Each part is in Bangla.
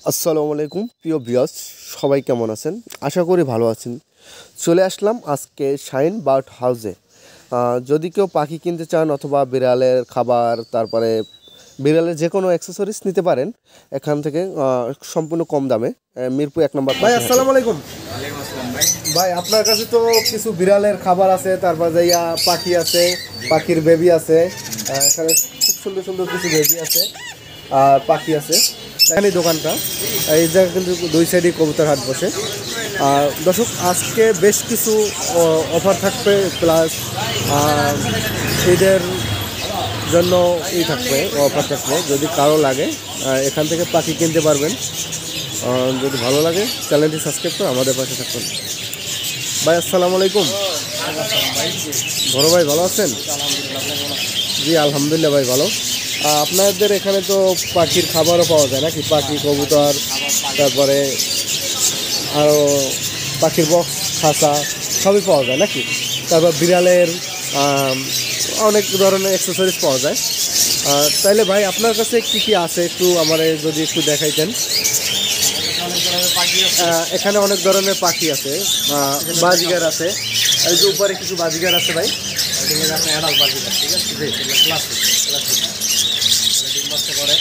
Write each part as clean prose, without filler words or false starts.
আসসালামু আলাইকুম প্রিয় ভিউয়ার্স, সবাই কেমন আছেন? আশা করি ভালো আছেন। চলে আসলাম আজকে শাইন বার্ড হাউসে। যদি কেউ পাখি কিনতে চান অথবা বিড়ালের খাবার, তারপরে বিড়ালের যে কোনো অ্যাক্সেসরিজ নিতে পারেন এখান থেকে সম্পূর্ণ কম দামে। মিরপুর 1 নম্বর। ভাই আসসালামু আলাইকুম। ভাই আপনার কাছে তো কিছু বিড়ালের খাবার আছে, তারপর যাইয়া পাখি আছে, পাখির বেবি আছে। এখানে খুব সুন্দর সুন্দর কিছু বেবি আছে আর পাখি আছে। এখানে দোকানটা, এই জায়গায় কিন্তু দুই সাইডে কবুতর হাট বসে। আর দর্শক, আজকে বেশ কিছু অফার থাকবে, প্লাস ঈদের জন্য থাকবে, অফার থাকবে। যদি কারো লাগে এখান থেকে পাখি কিনতে পারবেন। যদি ভালো লাগে চ্যানেলটি সাবস্ক্রাইব করে আমাদের পাশে থাকবেন। ভাই আসসালামু আলাইকুম। বড় ভাই ভালো আছেন? জি আলহামদুলিল্লাহ ভাই ভালো। আপনাদের এখানে তো পাখির খাবারও পাওয়া যায় নাকি? পাখি, কবুতর, তারপরে আরও পাখির বক্স, খাঁচা সবই পাওয়া যায় নাকি? তারপর বিড়ালের অনেক ধরনের অ্যাক্সেসরিজ পাওয়া যায়। তাইলে ভাই আপনার কাছে কী কী আছে একটু আমার যদি একটু দেখাইতেন। এখানে অনেক ধরনের পাখি আছে, বাজিগার আছে, এই যে উপরে কিছু বাজিগার আছে ভাই। অ্যাডাল্ট বাজিগার, ঠিক আছে, ক্লাসিক করে।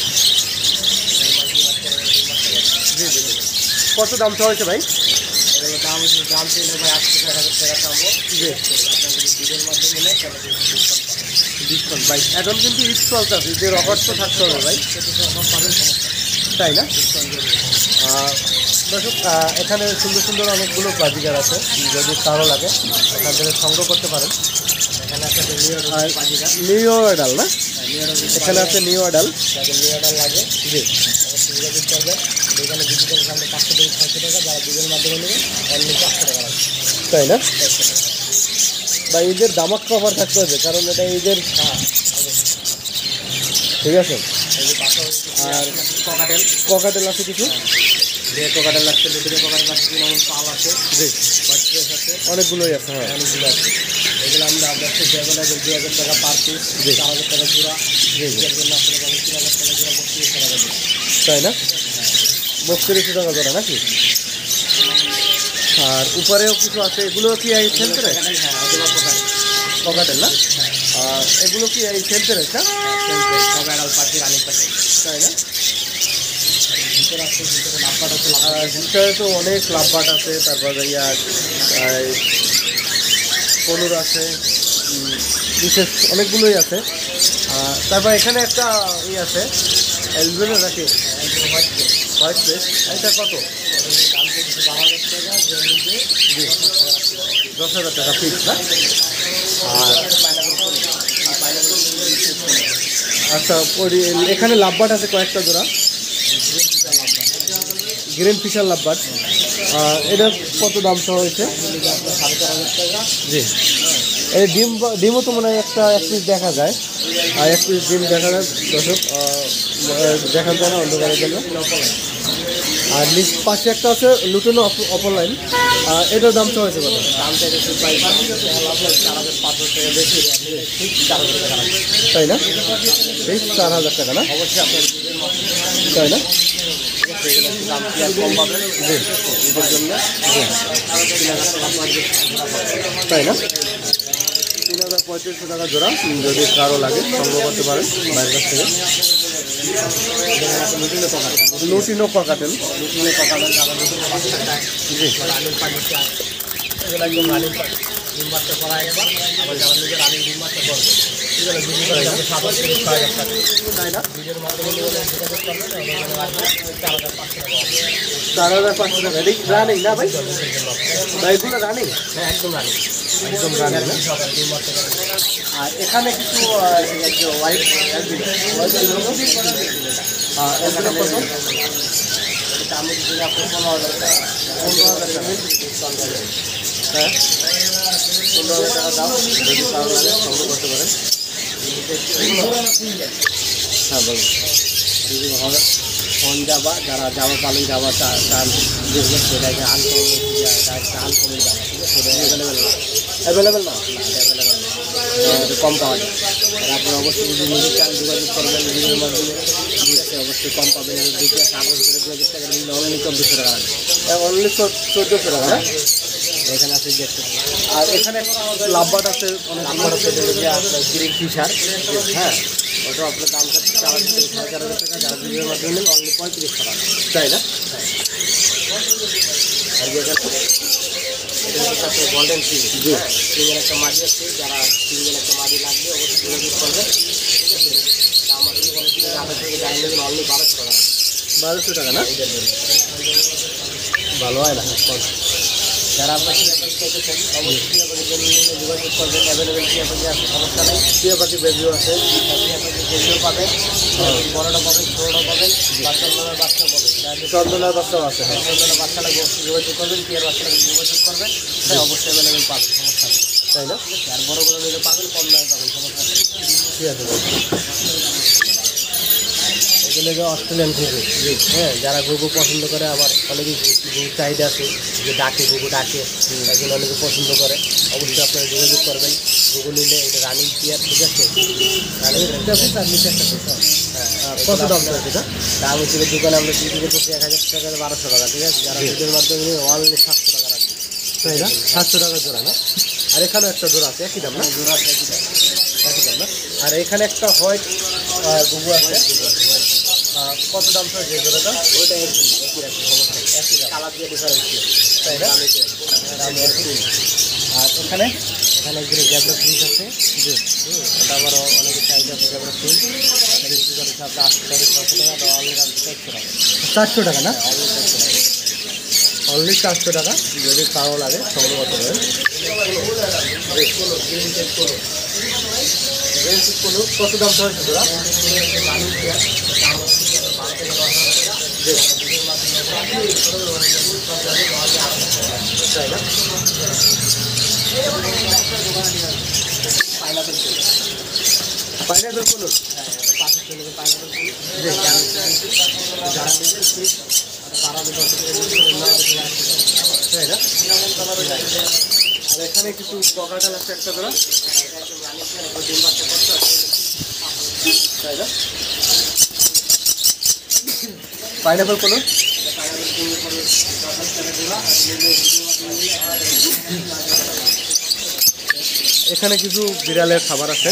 কত দাম চাওয়া হয়েছে ভাই? দাম ছিল ভাই 8,000 টাকা চাবো। জি, ভিডিওর মাধ্যমে নেয় ডিসকাউন্ট ভাই। এখন কিন্তু ঈদ চলতেছে, ঈদের অফার তো থাকতে হবে ভাই, তাই না? দর্শক, এখানে সুন্দর সুন্দর অনেকগুলো বাজিগার আছে, যদি কারো লাগে এখান থেকে সংগ্রহ করতে পারেন। এখানে আছে নিউ অ্যাডাল না? এখানে আছে নিউ অ্যাডাল, নিউ অ্যাডাল লাগে। জি, যোগাযোগ করবেন। এখানে ডিজিটাল দামে 500 থেকে 600 টাকা, যারা ডিজেল মাধ্যমে নেবে অনলি 400 টাকা লাগবে, তাই না? বা ঈদের দামাক অফার থাকতে হবে, কারণ এটা ঈদের। ঠিক আছে। আর ককাটেল আছে কিছু, ককাটেল লাগছে, লিটিলে ককাটেল আছে, যেমন পাল আছে, জি, আছে, অনেকগুলোই আছে। হ্যাঁ, অনেকগুলো আছে। এগুলো আমরা আপনার থেকে অ্যাভেলেবেল 2,000 টাকা পার পিস, 4,000 টাকা জোড়া। এর জন্য আপনারা 3,000 টাকা জোড়া, 32 টাকা দেবেন, তাই না? 32 টাকা জোড়া নাকি? আর উপরেও কিছু আছে, এগুলো কি এই সেন্টারে? ককাটেল না? আর এগুলো কি এই সেন্টারে? পাখি রানিং পাখি, তাই না? ভিতরে তো অনেক লাভবাট আছে, তারপরে পনুর আছে, বিশেষ অনেকগুলোই আছে। তারপর এখানে একটা আছে এলবেলো নাকি, হোয়াইট প্লেস, এটা কত? 10,000 টাকা ফিক্স না? আর আচ্ছা, এখানে লাভবাট আছে কয়েকটা জোড়া, গ্রিন ফিশার লাভবাট। এটা কত দাম চাওয়া হয়েছে? 4,500 টাকা। জি, এই ডিমও তো মনে হয় একটা এক পিস দেখা যায়, আর এক পিস ডিম দেখা যায়। দর্শক, দেখা যায় না অন্ধকারের জন্য। আর নিচ পাশে একটা আছে লুটেনো অফলাইন, এটার দাম চাওয়া হয়েছে কত? দাম চাইছে 4,500 টাকা বেশি, তাই না? এই 4,000 টাকা না? অবশ্যই আপনার, তাই না? দাম কি আর কম পাবেন? জি, ঈদের জন্য। তাই না? 3,3500 টাকা জোড়া, যদি কারো লাগে সংগ্রহ করতে পারেন বাইরের কাছ থেকে। লুটিনো ককাটেল, জি, এগুলো একদম রানিং পাখি, ডিম বাচ্চা করা এবার, আবার যারা নিজের রানিং ডিম বাচ্চা করবে, এগুলো 7,000 টাকা, তাই না? নিজের মাধ্যমে যোগাযোগ করবেন, 4,500 টাকা। রানিং না ভাই? এগুলো রানিং? হ্যাঁ, একদম রানিং, একদম রানিং না? আর এখানে কিছু হোয়াইট এগুলো কত? আমি যদি আপনি 15,000 টাকা, 15,000 টাকা, হ্যাঁ, 15,000 টাকা দাম, যদি কারো লাগে সংগ্রহ করতে পারেন। হ্যাঁ বলুন। যদি হবে ফোন যাবা, যারা যাওয়া পালন যাওয়া চান বিজনেস, সেটাকে আনকমন যাওয়া, ঠিক আছে, সেটা অ্যাভেলেবেল না, অ্যাভেলেবেল না, অ্যাভেলেবেল না। কম পাওয়া যায়। আর আপনারা অবশ্যই যদি নিজে চান যোগাযোগ করবেন ভিডিওর মাধ্যমে, অবশ্যই কম পাবেন। দুটো কাগজ করে 2000 টাকা নিলে অনলি 1400 টাকা লাগবে। অনলি 1400 টাকা না? এখানে আছে দেখতে। আর এখানে লাভবাট আছে, অনেক নাম্বার হচ্ছে যে আপনার গ্রিন ফিশার, হ্যাঁ, ওটা আপনার দাম চাচ্ছে 4000 থেকে 4500 টাকা। যারা ভিডিওর মাধ্যমে নেন অনলি 3500 টাকা, তাই না? আর যেখানে গোল্ডেন সিং, সিংয়ের একটা মাদি আছে, যারা সিংয়ের একটা মাদি লাগবে অবশ্যই যোগাযোগ করবে, ঠিক আছে? আমার যদি কোনো কিছু আগে থেকে জানিয়ে দেবেন অনলি 1200 টাকা। 1200 টাকা না? ভালো হয় না যারা আপনার চাইতেছেন অবশ্যই টিয়া পাখির জন্য যোগাযোগ করবেন। অ্যাভেলেবেল টিয়া পাখি আছে, সমস্যা নেই। টিয়া পাখি বেবিও আছে, টিয়া পাখি বেবিও পাবেন, বড়টা পাবেন, ছোটোটা পাবেন, বাচ্চা পাবেন। চন্দনার বাচ্চাও আছে। হ্যাঁ, চন্দনের বাচ্চা লাগবে অবশ্যই যোগাযোগ করবেন, টিয়ার বাচ্চা লাগবে যোগাযোগ করবেন, তাই অবশ্যই অ্যাভেলেবেল পাবেন, সমস্যা নেই, তাই না? আর বড়গুলো নিলে পাবেন, কম দামে পাবেন, সমস্যা নেই। ঠিক আছে। এগুলো যে অস্ট্রেলিয়ান ঘুঘু, হ্যাঁ, যারা ঘুঘু পছন্দ করে, আবার অনেকে ঘুঘু চাহিদা আছে যে ডাকে, ঘুঘু ডাকে, এগুলো অনেকে পছন্দ করে, অবশ্যই আপনারা যোগাযোগ করবেন। ঘুঘু নিলে এটা রানিং টিয়ার, ঠিক আছে? রানিং একটা পিস আর নিচে একটা পিস। হ্যাঁ, কত দাম আছে এটা? দাম হচ্ছে দোকানে আমরা বিক্রি করছি 1000 টাকা, 1200 টাকা, ঠিক আছে? যারা ভিডিওর মাধ্যমে অনলি 700 টাকা রাখবে, তাই না? 700 টাকা জোড়া না? আর এখানেও একটা জোড়া আছে, একই দাম না? জোড়া আছে একই দাম না? আর এখানে একটা হোয়াইট ঘুঘু আছে, কত দাম আছে এই জোড়াটা? ওইটা একই রাখি, সমস্যা নেই, একই দাম, কালার দিয়ে ডিফারেন্স, তাই না? দাম একই। আর এখানে এখানে একজন জ্যাবরা ফিস আছে, ওটা আবারও অনেকে চাহিদা আছে জ্যাবরা ফিস, বিক্রি করেছে আপনার 800 টাকা, 600 টাকা, আর অনলি দাম 400 টাকা। 400 টাকা না? অনলি 400 টাকা। অনলি 400 টাকা। যদি কারো লাগে সংগ্রহ করতে পারেন। কত দাম হয়েছে জোড়া? তাই না? পাইনাপেল কোন? তাই না? আর এখানে কিছু পকাটাল আছে একটা জোড়া, তাই না? পাইনাপেল কোন? এখানে কিছু বিড়ালের খাবার আছে।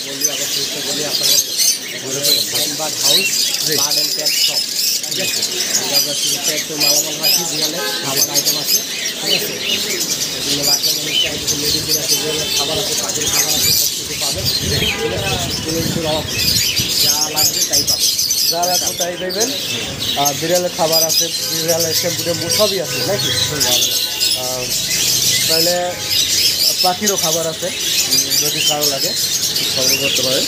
Bird house, bird and pet shop, ঠিক আছে? আমরা একটু মালামাল রাখি, বিড়ালের খাবার আইটেম আছে, ঠিক আছে? এগুলো বাচ্চা মানুষ চাইছে, মেডিসিন আছে, বিড়ালের খাবার আছে, পাখির খাবার আছে, সব কিছু পাবেন, ঠিক আছে? কোনো কিছুর অভাব নেই, যা লাগবে তাই পাবেন, যারা কোথায় দেবেন। আর বিড়ালের খাবার আছে, বিড়ালের শ্যাম্পু টেম্পু সবই আছে নাকি? তাহলে পাখিরও খাবার আছে, যদি কারো লাগে সংগ্রহ করতে পারেন।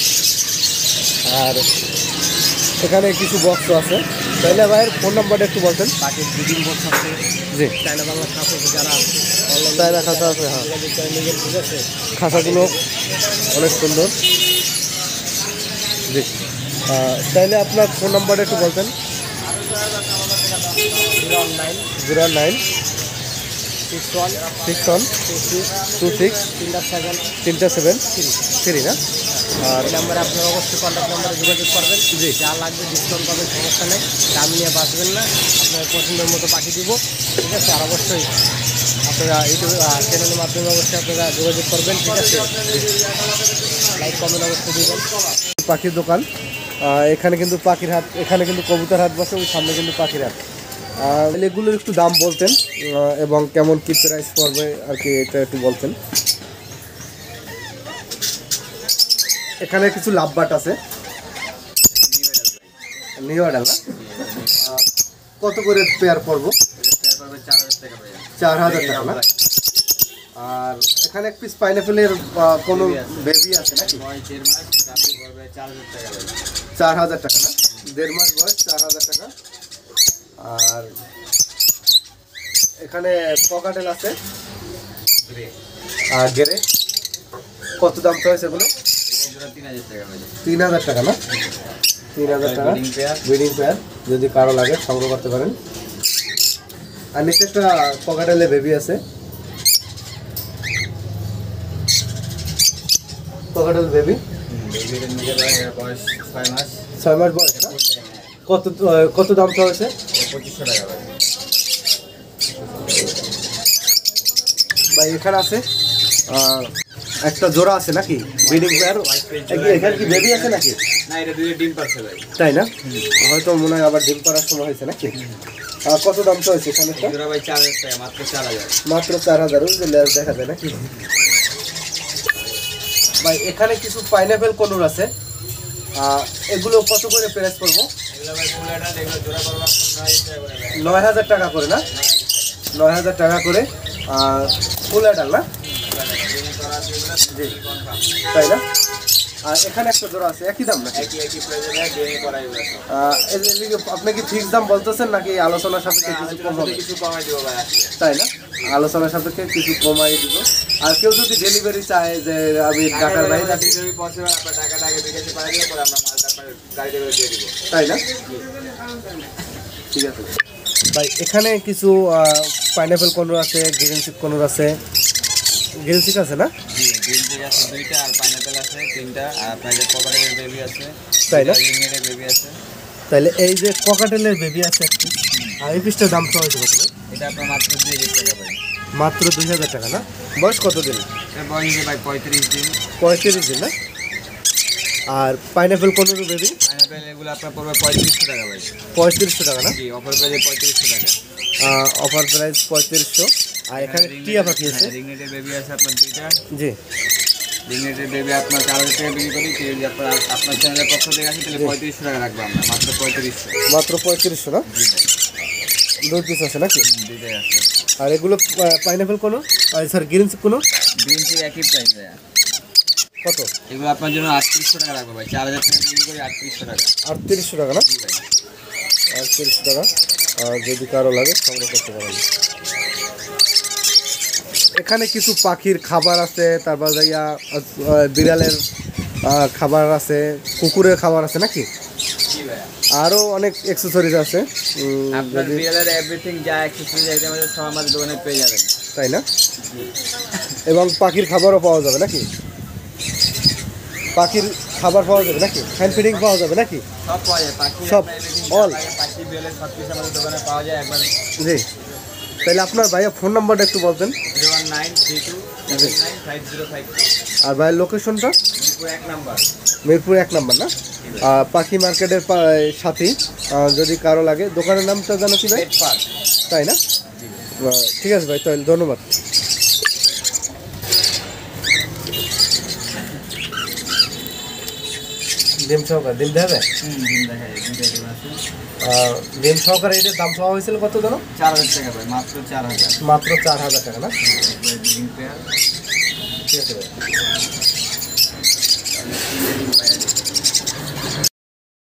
আর এখানে কিছু বক্স আছে। তাহলে ভাইয়ের ফোন নাম্বারটা একটু বলতেন। পাখির ব্রিডিং বক্স আছে, জি, চায়না বাংলা খাস আছে, যারা অনলাইন চায়না খাঁচা আছে, হ্যাঁ, যোগাযোগ করে নেবেন, ঠিক আছে? খাঁচাগুলো অনেক সুন্দর। জি, তাইলে আপনার ফোন নাম্বারটা একটু বলতেন। 09 09 61 61 26 3 3 না? আর এই নাম্বারে আপনি অবশ্যই কন্ট্যাক্ট নাম্বারে যোগাযোগ করবেন, জি, যা লাগবে ডিসকাউন্ট পাবেন, সমস্যা নেই, দাম নিয়ে বাঁচবেন না, আপনার পছন্দের মতো পাখি দিব, ঠিক আছে? আর অবশ্যই আপনারা ইউটিউব চ্যানেলের মাধ্যমে অবশ্যই আপনারা যোগাযোগ করবেন, ঠিক আছে? লাইক কমেন্ট অবশ্যই দিবেন। পাখির দোকান। এখানে কিন্তু পাখির হাট, এখানে কিন্তু কবুতর হাট বসে, ওই সামনে কিন্তু পাখির হাট। আর এগুলোর একটু দাম বলতেন, এবং কেমন কি প্রাইস পড়বে আর কি, এটা একটু বলতেন। এখানে কিছু লাভবাট আছে, নিউ অর্ডার না? কত করে পেয়ার পড়বো? 4000 টাকা না? আর এখানে এক পিস পাইনাপেলের কোনো বেবি আছে নাকি? 4000 টাকা না? 1.5 মাস বয়স, 4000 টাকা। আর এখানে পকাটেল আছে আর গেরে, কত দাম তো হয়েছে এগুলো? 3000 টাকা না? 3000 টাকা ব্রিডিং পেয়ার, যদি কারো লাগে সংগ্রহ করতে পারেন। আর নিচে একটা পকাটেলের বেবি আছে। ককাটেল বেবি বেবির নিজের বয়স 6 মাস। 6 মাস বয়স না? কত কত দাম তো হয়েছে? 2500 টাকা ভাই। ভাই এখানে আছে একটা জোড়া আছে নাকি ব্রিডিং পেয়ার? এখানে কি বেবি আছে নাকি? না, এটা দুইটা ডিম পাচ্ছে ভাই। তাই না? হয়তো মনে হয় আবার ডিম পাড়ার সময় হয়েছে নাকি? কত দাম তো হয়েছে এখানে? জোড়া ভাই 4000 টাকা, মাত্র 4000। মাত্র 4000। ওই যে লেজ দেখা যায় নাকি? ভাই এখানে কিছু পাইনাপেল কনুর আছে, এগুলো কত করে প্রাইস করবো? এগুলো ভাই ফুল অ্যাডাল্ট, এগুলো জোড়া করবো আপনার 9000 টাকা করে ভাই। 9000 টাকা করে না? 9000 টাকা করে ফুল অ্যাডাল না? জি, তাই না? আর এখানে একটা জোড়া আছে, একই দাম নাকি? একই প্রাইসে ভাই, ডিএনএ করা এগুলো সব। আপনি কি ফিক্স দাম বলতেছেন নাকি আলোচনার সাপেক্ষে কিছু কম হবে? কিছু কমাই দিব ভাই আসলে। তাই না? আলোচনার সাপেক্ষে কিছু কমাই দিব। আর কেউ যদি ডেলিভারি চায় যে আমি ঢাকার বাইরে আছি, ডেলিভারি পসিবল, আপনার টাকাটা আগে বিকাশে পাঠিয়ে দিলে পরে আমরা মালটা আপনার গাড়িতে করে দিয়ে দিব। তাই না? ঠিক আছে ভাই। এখানে কিছু পাইনাপেল কনুর আছে, গ্রিন চিক কনুর আছে। গ্রিন চিক আছে না? জি, গ্রিন চিক আছে 2টা, আর পাইনাপেল আছে 3টা, আর আপনার যে ককাটেলের বেবি আছে। তাই না? রিংনেটের বেবি আছে। তাহলে এই যে ককাটেলের বেবি আছে একটি, আর এই পিসটার দাম তো হয়েছে কত? এটা আপনার মাত্র 2000 টাকা ভাই। মাত্র 2000 টাকা না? বয়স কত দিন? এটা বয়স ভাই 35 দিন। 35 দিন না? আর পাইনাপেল কনুর বেবি? পাইনাপেল এগুলো আপনার পড়বে 3500 টাকা ভাই। 3500 টাকা না? জি, অফার প্রাইসে 3500 টাকা। Offer price 3500। আর এখানে টিয়া পাখি আছে? রিংনেটের বেবি আছে আপনার 2টা। জি। রিংনেটের বেবি আপনার 4000 টাকা বিক্রি করি। কেউ যদি আপনার চ্যানেলের পক্ষ থেকে আসে তাহলে 3500 টাকা রাখবো আমরা, মাত্র 3500। মাত্র 3500 না? জি ভাই, 2 পিস আছে নাকি? 2টাই আছে। আর এগুলো পাইনাপেল কোনো, স্যার গ্রিন চিক কোনো গ্রিন চিক একই প্রাইস ভাই। কত? এগুলো আপনার জন্য 3800 টাকা রাখবো ভাই। 4000 টাকা বিক্রি করি, 3800 টাকা। 3800 টাকা না? জি ভাই। 3800 টাকা। যদি কারো লাগে সংগ্রহ করতে পারেন। এখানে কিছু পাখির খাবার আছে, তারপর যাইয়া বিড়ালের খাবার আছে, কুকুরের খাবার আছে নাকি? জি ভাই। আরও অনেক অ্যাক্সেসরিজ আছে। আপনার বিড়ালের এভরিথিং যা অ্যাক্সেসরিজ আইটেম আছে সব আমাদের দোকানে পেয়ে যাবেন। তাই না? এবং পাখির খাবারও পাওয়া যাবে নাকি? পাখির খাবার পাওয়া যাবে নাকি? হ্যান্ড ফিডিং পাওয়া যাবে নাকি? সব পাওয়া যায়, পাখি সব, all? পাখি বিড়ালের সব কিছু আমাদের দোকানে পাওয়া যায় একবার। জি। তাহলে আপনার ভাইয়া ফোন নাম্বারটা একটু বলতেন। 01932795052। আর ভাইয়ের লোকেশনটা? মিরপুর 1 নাম্বার। মিরপুর 1 নাম্বার না? পাখি মার্কেটের সাথেই। যদি কারো লাগে, দোকানের নামটা জানো কি ভাই? Pet park. তাই না? ঠিক আছে ভাই, তাহলে ধন্যবাদ। ডিম সহকারে ডিম দেবে? ডিম দেখা যায়, 2টা ডিম আছে। ডিম সহকারে এটার দাম চাওয়া হয়েছিল কত জানো? 4000 টাকা ভাই, মাত্র 4000। মাত্র 4000 টাকা না? ডিম পেয়ার। ঠিক আছে ভাই।